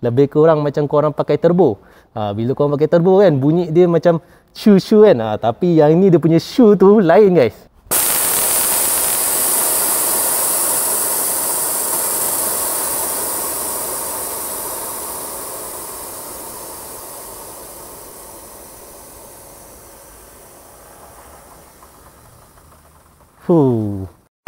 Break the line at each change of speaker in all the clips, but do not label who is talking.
lebih kurang macam korang pakai turbo. Bila korang pakai turbo kan, bunyi dia macam shu-shu kan. Tapi yang ni dia punya shu tu lain guys. Huh.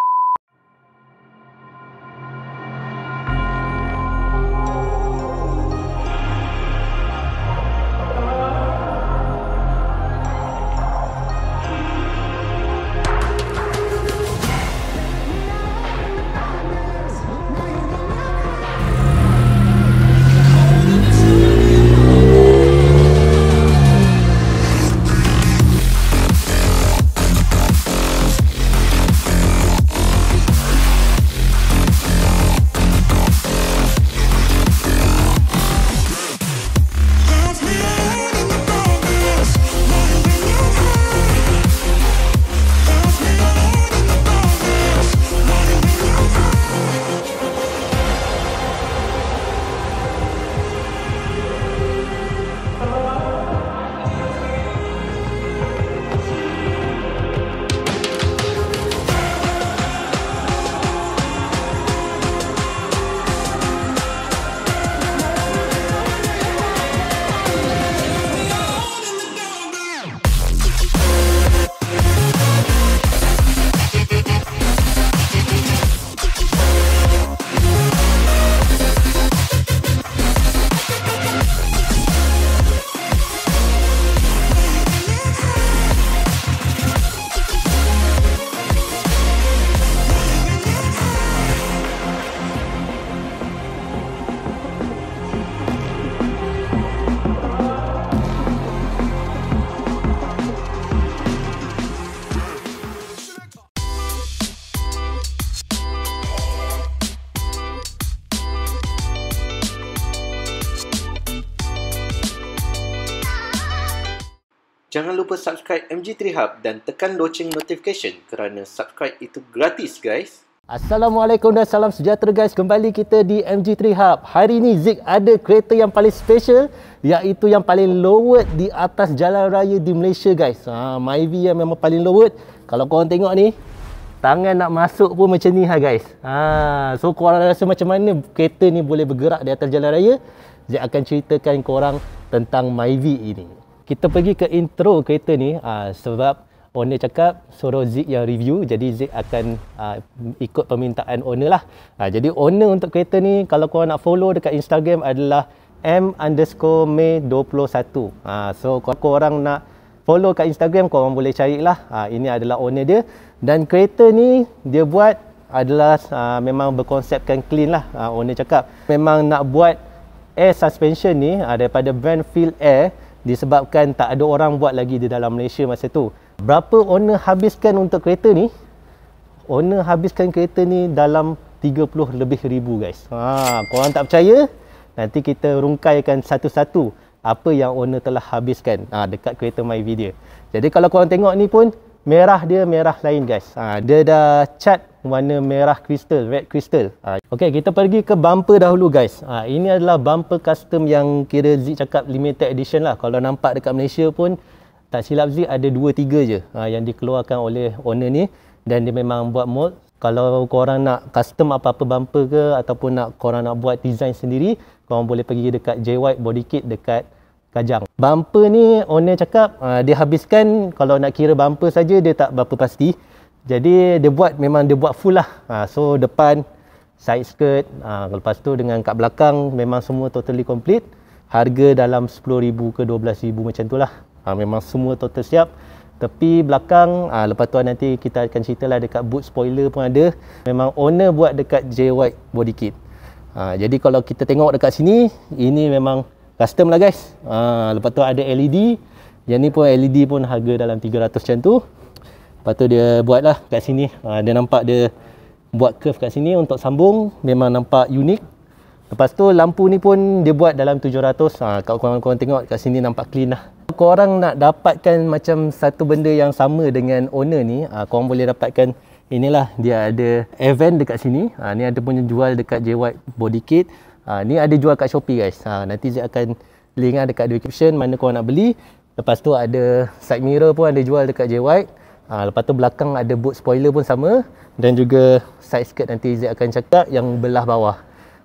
Jangan lupa subscribe MG3 Hub dan tekan loceng notification kerana subscribe itu gratis guys.
Assalamualaikum dan salam sejahtera guys. Kembali kita di MG3 Hub. Hari ni Zik ada kereta yang paling special, iaitu yang paling lowet di atas jalan raya di Malaysia guys. Myvi yang memang paling lowet. Kalau korang tengok ni, tangan nak masuk pun macam ni guys. So korang rasa macam mana kereta ni boleh bergerak di atas jalan raya? Zik akan ceritakan korang tentang Myvi ini. Kita pergi ke intro kereta ni sebab owner cakap suruh Zik yang review. Jadi Zik akan ikut permintaan owner lah. Jadi owner untuk kereta ni, kalau korang nak follow dekat Instagram adalah m_may21. So korang nak follow kat Instagram, korang boleh carilah. Ini adalah owner dia. Dan kereta ni dia buat adalah memang berkonsepkan clean lah. Owner cakap memang nak buat air suspension ni daripada brand Feel Air, disebabkan tak ada orang buat lagi di dalam Malaysia masa tu. Berapa owner habiskan untuk kereta ni? Owner habiskan kereta ni dalam 30 lebih ribu guys. Korang tak percaya? Nanti kita rungkaikan satu-satu apa yang owner telah habiskan dekat kereta Myvi dia. Jadi kalau korang tengok ni pun, merah dia merah lain guys. Dia dah cat warna merah kristal, red kristal. Okey, kita pergi ke bumper dahulu guys. Ini adalah bumper custom yang kira Zik cakap limited edition lah. Kalau nampak dekat Malaysia pun, tak silap Zik ada 2-3 je yang dikeluarkan oleh owner ni. Dan dia memang buat mold. Kalau korang nak custom apa-apa bumper ke, ataupun korang nak buat design sendiri, korang boleh pergi dekat Jwide Bodykit dekat Kajang. Bumper ni owner cakap dia habiskan, kalau nak kira bumper saja dia tak berapa pasti. Jadi dia buat, memang dia buat full lah. So depan, side skirt, lepas tu dengan kat belakang memang semua totally complete. Harga dalam 10,000 ke 12,000 macam tu lah. Memang semua total siap. Tepi belakang, lepas tu nanti kita akan ceritalah dekat boot spoiler pun ada. Memang owner buat dekat Jwide Bodykit. Jadi kalau kita tengok dekat sini, ini memang custom lah guys. Lepas tu ada LED. Yang ni pun LED pun harga dalam 300 macam tu. Lepas tu dia buat lah kat sini. Dia nampak dia buat curve kat sini untuk sambung. Memang nampak unik. Lepas tu lampu ni pun dia buat dalam 700. Kalau korang tengok kat sini nampak clean lah. Korang nak dapatkan macam satu benda yang sama dengan owner ni, korang boleh dapatkan inilah. Dia ada event dekat sini. Ni ada punya jual dekat Jwide Bodykit. Ni ada jual kat Shopee guys. Nanti Zik akan link dekat description mana korang nak beli. Lepas tu ada side mirror pun ada jual dekat Jwide. Lepas tu belakang ada boot spoiler pun sama. Dan juga side skirt nanti Zik akan cakap yang belah bawah.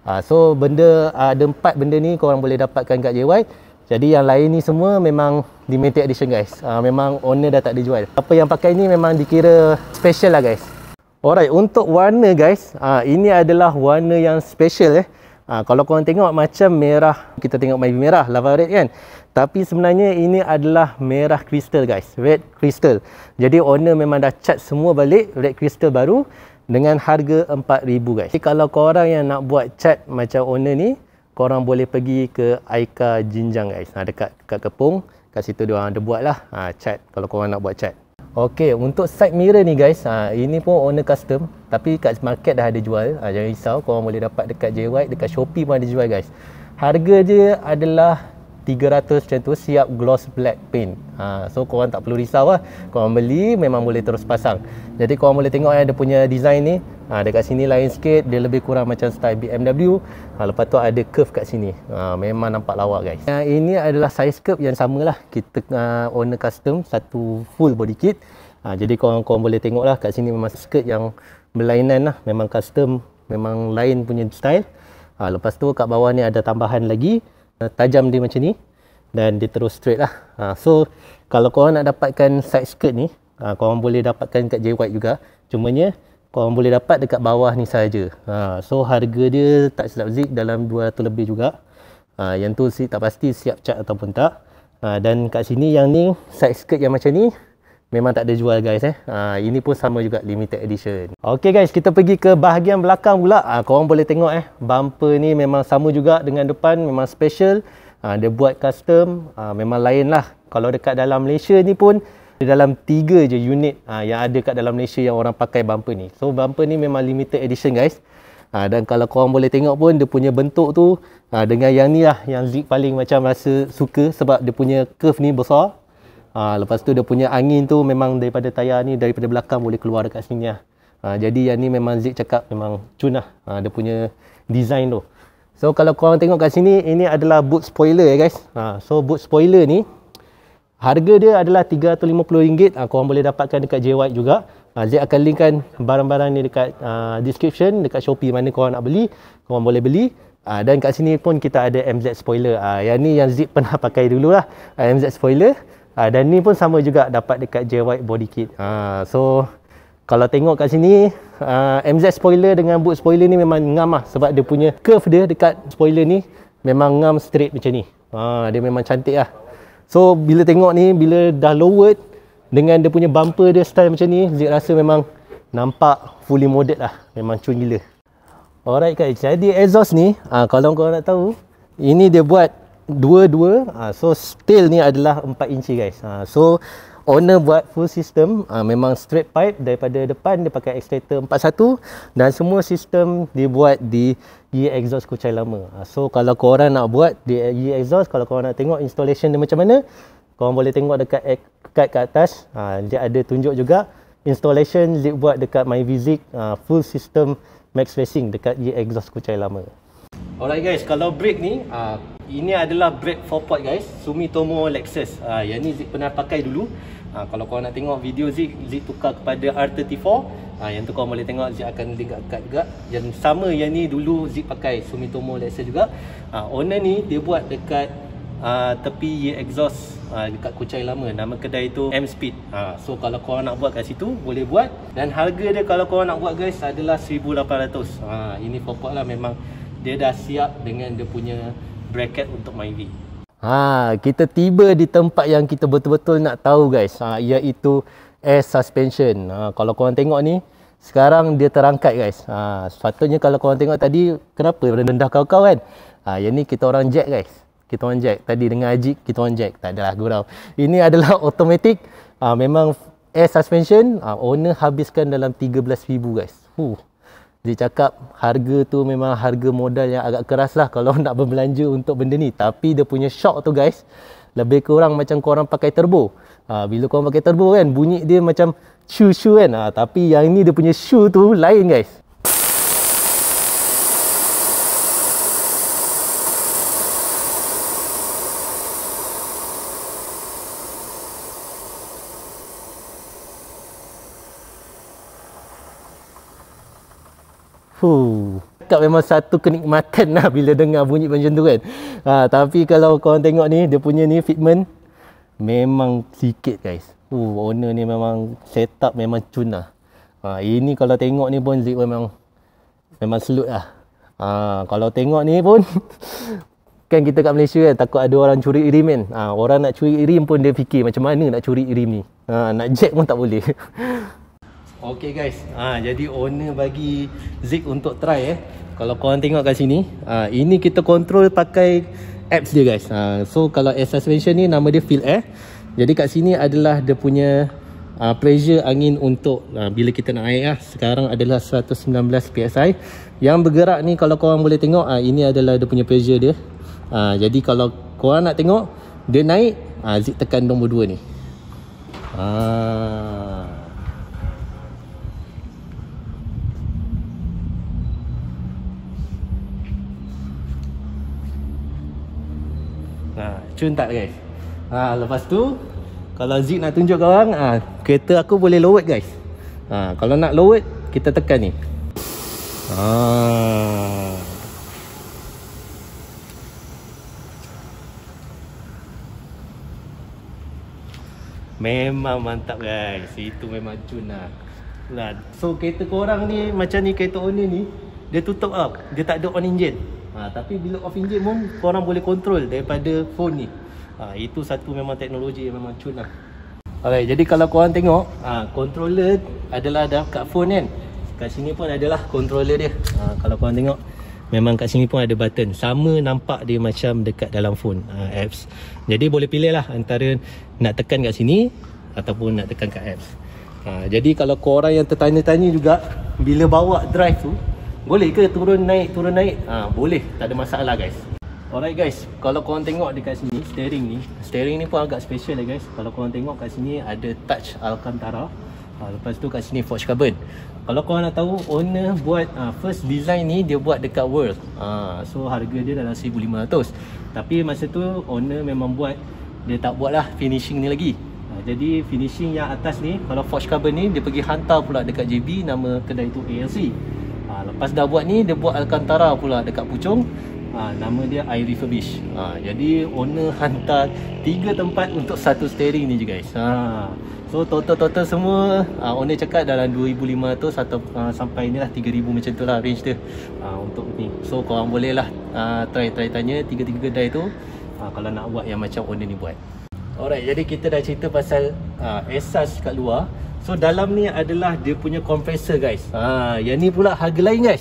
So benda ada 4 benda ni korang boleh dapatkan kat Jwide. Jadi yang lain ni semua memang limited edition guys. Memang owner dah tak dijual. Apa yang pakai ni memang dikira special lah guys. Alright, untuk warna guys, ini adalah warna yang special kalau korang tengok macam merah, kita tengok Myvi merah, lava red kan. Tapi sebenarnya ini adalah merah kristal guys, red crystal. Jadi owner memang dah cat semua balik red crystal baru dengan harga 4,000 guys. Jadi kalau korang yang nak buat cat macam owner ni, korang boleh pergi ke Aika Jinjang guys. Dekat Kepung, kat situ dia orang ada buat lah cat kalau korang nak buat cat. Okey, untuk side mirror ni guys, ini pun owner custom tapi kat market dah ada jual. Jangan risau, korang boleh dapat dekat Jwide, dekat Shopee pun ada jual guys. Harga dia adalah 300 macam tu, siap gloss black paint. So korang tak perlu risau lah. Korang beli memang boleh terus pasang. Jadi korang boleh tengok ada punya design ni. Dekat sini lain sikit, dia lebih kurang macam style BMW. Lepas tu ada curve kat sini. Memang nampak lawak guys. Ini adalah size curve yang samalah. Kita owner custom satu full body kit. Jadi korang boleh tengok lah kat sini memang skirt yang berlainan lah. Memang custom, memang lain punya style. Lepas tu kat bawah ni ada tambahan lagi. Tajam dia macam ni dan dia terus straight lah. So kalau korang nak dapatkan side skirt ni, korang boleh dapatkan kat Jwide juga. Cumanya korang boleh dapat dekat bawah ni saja. So harga dia tak silap Zik dalam 200 lebih juga. Yang tu Zik tak pasti siap cat ataupun tak. Dan kat sini yang ni side skirt yang macam ni memang tak ada jual guys. Ini pun sama juga limited edition. Ok guys, kita pergi ke bahagian belakang pula. Korang boleh tengok bumper ni memang sama juga dengan depan, memang special. Dia buat custom, memang lain lah. Kalau dekat dalam Malaysia ni pun dalam 3 je unit yang ada kat dalam Malaysia yang orang pakai bumper ni. So bumper ni memang limited edition guys. Dan kalau korang boleh tengok pun dia punya bentuk tu dengan yang ni lah yang Zik paling macam rasa suka sebab dia punya curve ni besar. Lepas tu dia punya angin tu memang daripada tayar ni, daripada belakang boleh keluar dekat sini lah. Jadi yang ni memang Zik cakap memang cun lah dia punya design tu. So kalau korang tengok kat sini, ini adalah boot spoiler guys. So boot spoiler ni harga dia adalah RM350. Korang boleh dapatkan dekat Jwide juga. Zik akan linkkan barang-barang ni dekat description, dekat Shopee mana korang nak beli, korang boleh beli. Dan kat sini pun kita ada MZ spoiler. Yang ni yang Zik pernah pakai dulu lah, MZ spoiler. Dan ni pun sama juga dapat dekat Jwide Bodykit. So kalau tengok kat sini, MZ spoiler dengan boot spoiler ni memang ngam lah. Sebab dia punya curve dia dekat spoiler ni memang ngam straight macam ni. Dia memang cantik lah. So bila tengok ni, bila dah lowered dengan dia punya bumper dia style macam ni, Zik rasa memang nampak fully modded lah. Memang cun gila. Alright guys, jadi exhaust ni kalau korang nak tahu, ini dia buat dua-dua. So tail ni adalah 4 inci guys. So owner buat full system, memang straight pipe daripada depan, dia pakai extractor 41 dan semua sistem dia buat di exhaust kucai lama. So kalau korang nak buat di exhaust, kalau korang nak tengok installation dia macam mana, korang boleh tengok dekat card kat atas. Dia ada tunjuk juga installation Zik buat dekat Myvi full system max racing dekat exhaust kucai lama. Alright guys, kalau brake ni, ini adalah brake 4-pot guys, Sumitomo Lexus. Yang ni Zik pernah pakai dulu. Kalau korang nak tengok video Zik tukar kepada R34. Yang tu korang boleh tengok, Zik akan link kat card juga. Yang sama yang ni dulu Zik pakai Sumitomo Lexus juga. Owner ni dia buat dekat tepi exhaust dekat kucai lama. Nama kedai tu M-Speed. So kalau korang nak buat kat situ, boleh buat. Dan harga dia kalau korang nak buat guys adalah 1,800. Ini 4-pot lah, memang dia dah siap dengan dia punya bracket untuk Myvi. Kita tiba di tempat yang kita betul-betul nak tahu guys, iaitu air suspension. Kalau korang tengok ni, sekarang dia terangkat guys. Sepatutnya kalau korang tengok tadi, kenapa rendah kau-kau kan? Yang ni kita orang jack guys. Kita orang jack. Tadi dengan Ajik, kita orang jack. Tak adalah gurau. Ini adalah automatic. Memang air suspension. Owner habiskan dalam 13,000 guys. Dia cakap harga tu memang harga modal yang agak keras lah kalau nak berbelanja untuk benda ni. Tapi dia punya shock tu guys, lebih kurang macam korang pakai turbo. Bila korang pakai turbo kan, bunyi dia macam shoe kan. Tapi yang ni dia punya shoe tu lain guys. Cakap memang satu kenikmatan lah bila dengar bunyi macam tu kan. Tapi kalau korang tengok ni, dia punya ni fitment memang sikit guys. Owner ni memang setup memang cun lah. Ini kalau tengok ni pun zip memang selut lah. Kalau tengok ni pun kan kita kat Malaysia kan takut ada orang curi irim kan. Orang nak curi irim pun dia fikir macam mana nak curi irim ni. Nak jack pun tak boleh. Okay guys, jadi owner bagi Zik untuk try Kalau korang tengok kat sini, ini kita control pakai apps dia guys. So kalau air suspension ni nama dia Feel Air. Jadi kat sini adalah dia punya pressure angin untuk bila kita nak naik sekarang adalah 119 PSI. Yang bergerak ni kalau korang boleh tengok, ini adalah dia punya pressure dia. Jadi kalau korang nak tengok dia naik, Zik tekan nombor 2 ni. Cun tak guys? Lepas tu kalau Zik nak tunjuk korang, kereta aku boleh lowered guys. Kalau nak lowered, kita tekan ni. Memang mantap guys. Itu memang cun lah. So kereta korang ni macam ni, kereta owner ni dia tutup up, dia tak ada on engine. Tapi bila off engine pun korang boleh control daripada phone ni. Itu satu memang teknologi yang memang cun lah. Alright, jadi kalau korang tengok, controller adalah dah kat phone kan. Kat sini pun adalah controller dia. Kalau korang tengok, memang kat sini pun ada button. Sama nampak dia macam dekat dalam phone, apps. Jadi boleh pilih lah antara nak tekan kat sini ataupun nak tekan kat apps. Jadi kalau korang yang tertanya-tanya juga, bila bawa drive tu, boleh ke turun naik? Boleh, tak ada masalah guys. Alright guys, kalau korang tengok dekat sini, steering ni pun agak special lah guys. Kalau korang tengok kat sini ada touch Alcantara. Lepas tu kat sini forged carbon. Kalau korang nak tahu, owner buat first design ni dia buat dekat World. So harga dia dalam 1,500. Tapi masa tu owner memang buat, dia tak buat lah finishing ni lagi. Jadi finishing yang atas ni, kalau forged carbon ni dia pergi hantar pula dekat JB, nama kedai tu ALC. Lepas dah buat ni, dia buat Alcantara pula dekat Puchong. Nama dia I Refurbish. Jadi owner hantar 3 tempat untuk satu steering ni je guys. So total semua owner cakap dalam 2,500 atau sampai ni lah 3,000 macam tu lah range dia untuk ni. So korang boleh lah try tanya 3 kedai tu kalau nak buat yang macam owner ni buat. Alright, jadi kita dah cerita pasal asas kat luar. So dalam ni adalah dia punya compressor guys. Yang ni pula harga lain guys.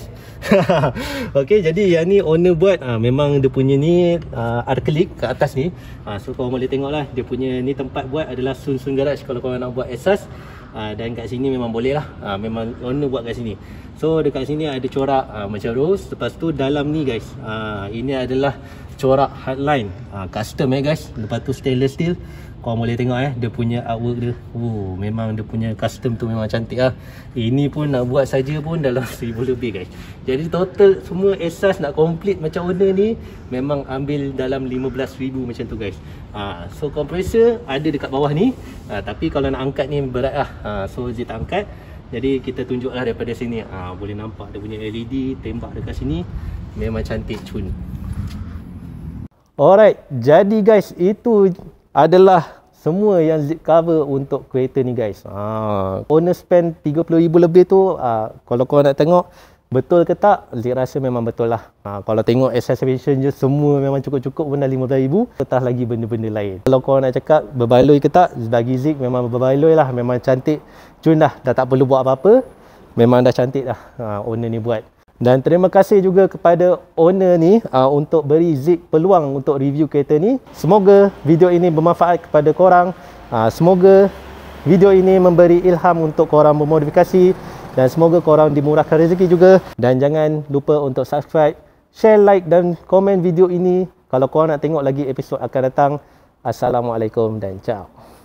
Okay, jadi yang ni owner buat memang dia punya ni acrylic kat atas ni. So korang boleh tengok lah, dia punya ni tempat buat adalah sun garage kalau korang nak buat asas. Dan kat sini memang boleh lah, memang owner buat kat sini. So dekat sini ada corak macam rose. Lepas tu dalam ni guys, ini adalah corak hardline, custom guys. Lepas tu stainless steel. Korang boleh tengok dia punya artwork dia. Memang dia punya custom tu memang cantik lah. Ini pun nak buat saja pun dalam 1,000 lebih guys. Jadi total semua asas nak complete macam owner ni memang ambil dalam 15,000 macam tu guys. So compressor ada dekat bawah ni. Tapi kalau nak angkat ni berat lah. So Zee tak angkat. Jadi kita tunjuk lah daripada sini. Boleh nampak dia punya LED tembak dekat sini. Memang cantik cun. Alright, jadi guys, itu adalah semua yang Zee cover untuk kereta ni guys. Owner spend 30,000 lebih tu, kalau korang nak tengok betul ke tak, Zee rasa memang betul lah. Kalau tengok accessorization je semua memang cukup-cukup pun dah 15,000, lepas lagi benda-benda lain. Kalau korang nak cakap berbaloi ke tak, bagi Zee memang berbaloi lah. Memang cantik cun dah tak perlu buat apa-apa, memang dah cantik dah owner ni buat. Dan terima kasih juga kepada owner ni untuk beri Zee peluang untuk review kereta ni. Semoga video ini bermanfaat kepada korang. Semoga video ini memberi ilham untuk korang bermodifikasi. Dan semoga korang dimurahkan rezeki juga. Dan jangan lupa untuk subscribe, share, like dan komen video ini. Kalau korang nak tengok lagi episod akan datang. Assalamualaikum dan ciao.